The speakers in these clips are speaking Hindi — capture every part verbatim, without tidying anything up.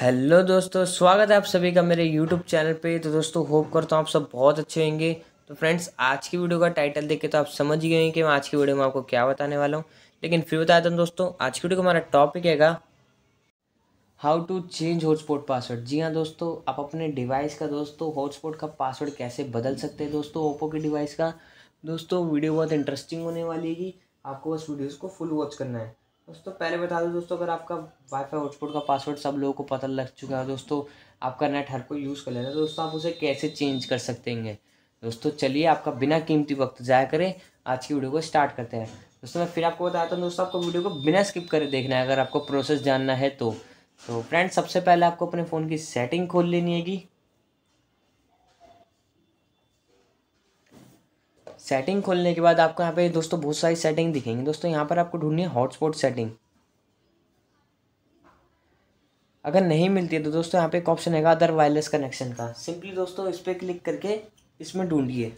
हेलो दोस्तों, स्वागत है आप सभी का मेरे यूट्यूब चैनल पे। तो दोस्तों होप करता हूँ आप सब बहुत अच्छे होंगे। तो फ्रेंड्स, आज की वीडियो का टाइटल देख के तो आप समझ ही गए हैं कि मैं आज की वीडियो में आपको क्या बताने वाला हूँ। लेकिन फिर बता दूँ दोस्तों, आज की वीडियो का हमारा टॉपिक हैगा how to change hotspot password. जी हाँ दोस्तों, आप अपने डिवाइस का दोस्तों हॉटस्पॉट का पासवर्ड कैसे बदल सकते हैं दोस्तों ओप्पो के डिवाइस का। दोस्तों वीडियो बहुत इंटरेस्टिंग होने वाली है, आपको बस वीडियोज़ को फुल वॉच करना है। दोस्तों पहले बता दूं दोस्तों, अगर आपका वाईफाई हॉटस्पॉट का पासवर्ड सब लोगों को पता लग चुका है दोस्तों, आपका नेट हर कोई यूज़ कर लेता है दोस्तों, आप उसे कैसे चेंज कर सकते हैं। दोस्तों चलिए आपका बिना कीमती वक्त ज़ाया करें, आज की वीडियो को स्टार्ट करते हैं। दोस्तों मैं फिर आपको बताता हूँ दोस्तों, आपको वीडियो को बिना स्किप करे देखना है अगर आपको प्रोसेस जानना है तो। तो फ्रेंड्स, सबसे पहले आपको अपने फ़ोन की सेटिंग खोल लेनी हैगी। सेटिंग खोलने के बाद आपको यहाँ पे दोस्तों बहुत सारी सेटिंग दिखेंगी। दोस्तों यहाँ पर आपको ढूंढनी है हॉटस्पॉट सेटिंग। अगर नहीं मिलती है तो दोस्तों यहाँ पे एक ऑप्शन है अदर वायरलेस कनेक्शन का, सिंपली दोस्तों इस पर क्लिक करके इसमें ढूंढिए।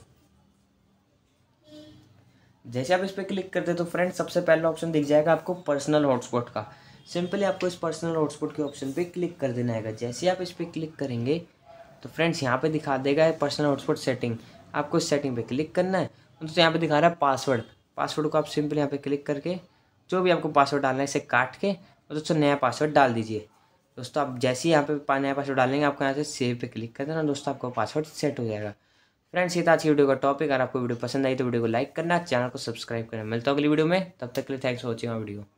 जैसे आप इस पर क्लिक करते हैं तो फ्रेंड्स सबसे पहला ऑप्शन दिख जाएगा आपको पर्सनल हॉटस्पॉट का। सिंपली आपको इस पर्सनल हॉटस्पॉट के ऑप्शन पे क्लिक कर देना है। जैसे आप इस पर क्लिक करेंगे तो फ्रेंड्स यहाँ पे दिखा देगा पर्सनल हॉटस्पॉट सेटिंग। आपको इस सेटिंग पे क्लिक करना है। तो यहाँ पे दिखा रहा है पासवर्ड। पासवर्ड को आप सिंपली यहाँ पे क्लिक करके जो भी आपको पासवर्ड डालना है इसे काट के और दोस्तों नया पासवर्ड डाल दीजिए। दोस्तों आप जैसे ही यहाँ पे नया पासवर्ड डालेंगे आपको यहाँ से सेव पे क्लिक कर देना दोस्तों, आपका पासवर्ड सेट हो जाएगा। फ्रेंड्स ये था आज की वीडियो का टॉपिक। अगर आपको वीडियो पसंद आई तो वीडियो को लाइक करना, चैनल को सब्सक्राइब करना। मिलता हूँ अगली वीडियो में, तब तक के लिए thanks for watching our video.